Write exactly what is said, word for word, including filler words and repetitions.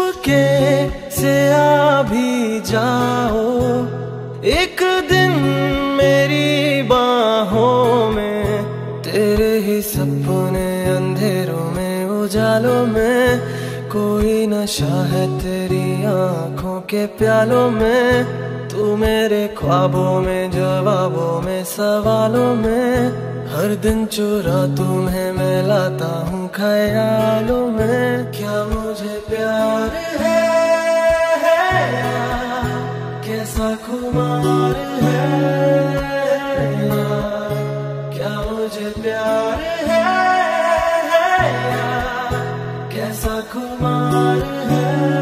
चुपके से आ भी जाओ एक दिन मेरी बाहों में, तेरे ही सपने अंधेरों में उजालों में, कोई नशा है तेरी आंखों के प्यालों में, तू मेरे ख्वाबों में जवाबों में सवालों में, हर दिन चुरा तुम्हें मैं लाता हूँ ख्यालों में। क्या मुझे प्यार है, है यार, कैसा खुमार है यार, क्या मुझे प्यार है, है यार, कैसा खुमार है।